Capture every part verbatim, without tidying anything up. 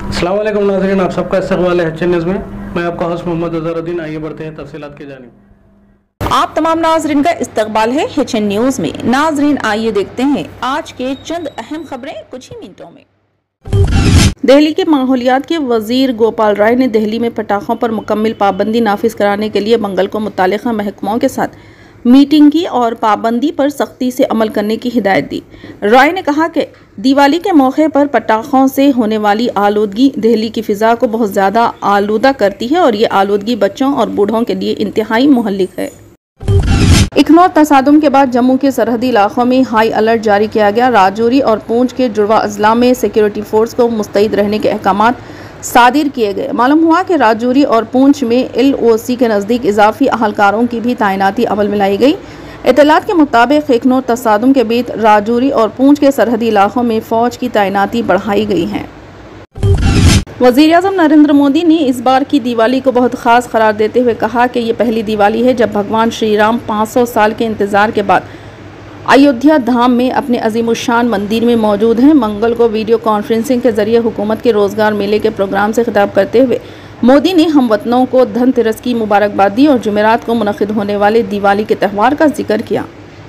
अस्सलाम वालेकुम नाज़रीन, आप सबका इस्तकबाल है एच एन न्यूज़ में। मैं आपका होस्ट मोहम्मद अज़हरुद्दीन। आइए बढ़ते हैं तफसीलात की जानिब। आप तमाम नाज़रीन का इस्तकबाल है एच एन न्यूज़ में। नाज़रीन आइए देखते हैं आज के चंद अहम खबरें कुछ ही मिनटों में। दिल्ली के माहौलियात के वजीर गोपाल राय ने दिल्ली में पटाखों पर मुकम्मल पाबंदी नाफिज कराने के लिए मंगल को मुतालिका महकमों के साथ मीटिंग की और पाबंदी पर सख्ती से अमल करने की हिदायत दी। राय ने कहा कि दिवाली के मौके पर पटाखों से होने वाली आलूदगी दिल्ली की फिजा को बहुत ज़्यादा आलूदा करती है और ये आलूदगी बच्चों और बूढ़ों के लिए इंतहाई मुहल्लिक है। इखनौर तसादुम के बाद जम्मू के सरहदी इलाकों में हाई अलर्ट जारी किया गया। राजौरी और पूंछ के जुड़वा अजला में सिक्योरिटी फोर्स को मुस्तैद रहने के अहकाम सादिर किए गए। मालूम हुआ कि राजौरी और पूंछ में एल ओ सी के नज़दीक इजाफी अहलकारों की भी तैनाती अमल में लाई गई। इत्तलात के मुताबिक इखनौर तसादुम के बीच राजौरी और पूंछ के सरहदी इलाकों में फौज की तैनाती बढ़ाई गई है। वज़ीर-ए-आज़म नरेंद्र मोदी ने इस बार की दिवाली को बहुत ख़ास करार देते हुए कहा कि ये पहली दिवाली है जब भगवान श्री राम पाँच सौ साल के इंतज़ार के बाद अयोध्या धाम में अपने अजीमुशान मंदिर में मौजूद हैं। मंगल को वीडियो कॉन्फ्रेंसिंग के जरिए हुकूमत के रोज़गार मेले के प्रोग्राम से खिताब करते हुए मोदी ने हमवतनों को धनतेरस की मुबारकबाद दी और जुमेरात को मुनक़िद होने वाले दिवाली के त्यौहार का जिक्र किया।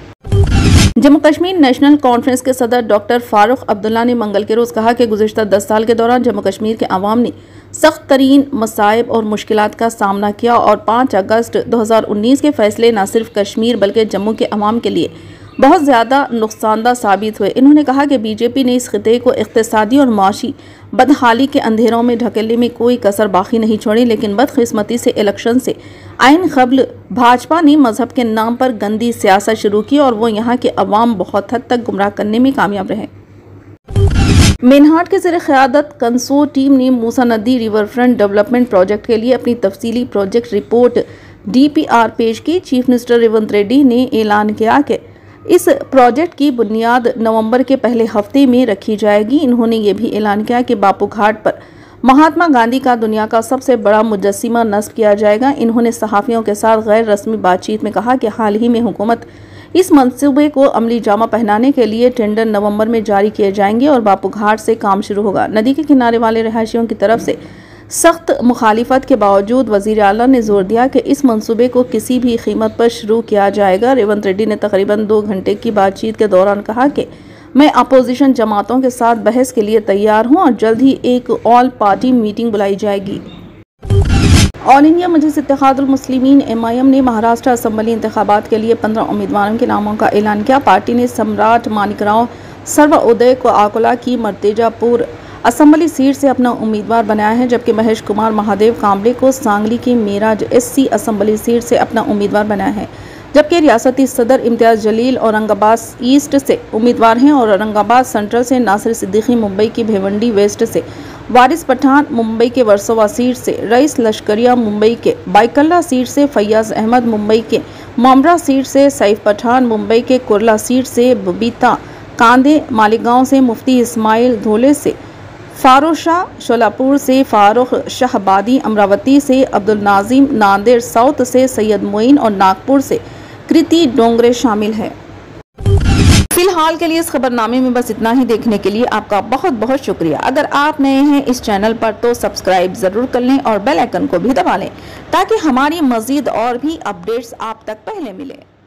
जम्मू कश्मीर नेशनल कॉन्फ्रेंस के सदर डॉक्टर फारूक अब्दुल्ला ने मंगल के रोज़ कहा कि गुज़िश्ता दस साल के दौरान जम्मू कश्मीर के अवाम ने सख्त तरीन मसाइब और मुश्किलात का सामना किया और पाँच अगस्त दो हज़ार उन्नीस के फैसले न सिर्फ कश्मीर बल्कि जम्मू के अवाम के लिए बहुत ज़्यादा नुकसानदा साबित हुए। इन्होंने कहा कि बीजेपी ने इस खिते को इक़्तिसादी और माशी बदहाली के अंधेरों में ढकेलने में कोई कसर बाकी नहीं छोड़ी, लेकिन बदकिस्मती से इलेक्शन से आइन क़ब्ल भाजपा ने मजहब के नाम पर गंदी सियासत शुरू की और वो यहाँ के अवाम बहुत हद तक गुमराह करने में कामयाब रहे। मेनहाट के ज़रिए क़यादत कंसोर टीम ने मूसा नदी रिवर फ्रंट डेवलपमेंट प्रोजेक्ट के लिए अपनी तफसीली project report D P R पेश की। चीफ मिनिस्टर रेवंत रेड्डी ने ऐलान किया कि इस प्रोजेक्ट की बुनियाद नवंबर के पहले हफ्ते में रखी जाएगी। इन्होंने ये भी ऐलान किया कि बापू घाट पर महात्मा गांधी का दुनिया का सबसे बड़ा मुजस्सिमा नस्ब किया जाएगा। इन्होंने सहाफ़ियों के साथ गैर रस्मी बातचीत में कहा कि हाल ही में हुकूमत इस मंसूबे को अमली जामा पहनाने के लिए टेंडर नवंबर में जारी किए जाएंगे और बापू घाट से काम शुरू होगा। नदी के किनारे वाले रहायशियों की तरफ से सख्त मुखालिफत के बावजूद वज़ीर आला ने जोर दिया कि इस मंसूबे को किसी भी कीमत पर शुरू किया जाएगा। रेवंत रेड्डी ने तकरीबन दो घंटे की बातचीत के दौरान कहा कि मैं अपोजिशन जमातों के साथ बहस के लिए तैयार हूं और जल्द ही एक ऑल पार्टी मीटिंग बुलाई जाएगी। All India Majlis Ittehadul Muslimeen M I M ने महाराष्ट्र असम्बली इंतखाबात के लिए पंद्रह उम्मीदवारों के नामों का ऐलान किया। पार्टी ने सम्राट मानिकराव सर्वोदय को आकोला की मर्तेजापुर असम्बली सीट से अपना उम्मीदवार बनाया है, जबकि महेश कुमार महादेव कांबले को सांगली की Miraj S C assembly seat से अपना उम्मीदवार बनाया है। जबकि रियासती सदर इम्तियाज जलील औरंगाबाद ईस्ट से उम्मीदवार हैं और औरंगाबाद सेंट्रल से नासिर सिद्दीकी, मुंबई की भिवंडी वेस्ट से वारिस पठान, मुंबई के वर्सोवा सीट से रईस लश्करिया, मुंबई के बाइकल्ला सीट से फैयाज अहमद, मुंबई के मामरा सीट से सैफ पठान, मुंबई के कुरला सीट से बबीता कांदे, मालिगांव से मुफ्ती इस्माइल, धोले से फारूक शाह, शोलापुर से फारूक शाहबादी, अमरावती से अब्दुल नाजिम, नांदेड़ साउथ से सैयद मोइन और नागपुर से कृति डोंगरे शामिल है। फिलहाल के लिए इस खबरनामे में बस इतना ही। देखने के लिए आपका बहुत बहुत शुक्रिया। अगर आप नए हैं इस चैनल पर तो सब्सक्राइब ज़रूर कर लें और बेल आइकन को भी दबा लें ताकि हमारी मज़ीद और भी अपडेट्स आप तक पहले मिले।